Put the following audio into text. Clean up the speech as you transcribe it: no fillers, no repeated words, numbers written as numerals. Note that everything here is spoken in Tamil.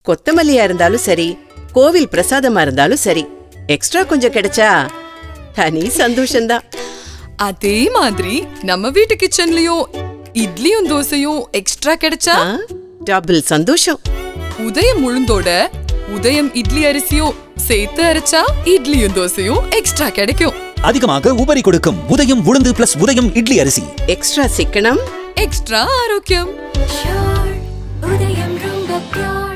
கொத்தமல்லியா இருந்தாலும் சரி, கோவில் பிரசாதமா இருந்தாலும் சரி, எக்ஸ்ட்ரா கொஞ்சம் கிடைச்சா தனி சந்தோஷம்தான். அதே மாதிரி நம்ம வீட்டு கிச்சன்லயும் இட்லியும் தோசையும் எக்ஸ்ட்ரா கிடைச்சா டபுள் சந்தோஷம். உதயம் உளுந்தோட உதயம் இட்லி அரிசியும் சேர்த்து அரைச்சா இட்லியும் தோசையும் எக்ஸ்ட்ரா கிடைக்கும். அதிகமாக உபரி கொடுக்கும் உதயம் உளுந்து பிளஸ் உதயம் இட்லி அரிசி. எக்ஸ்ட்ரா சிக்கனம், எக்ஸ்ட்ரா ஆரோக்கியம்.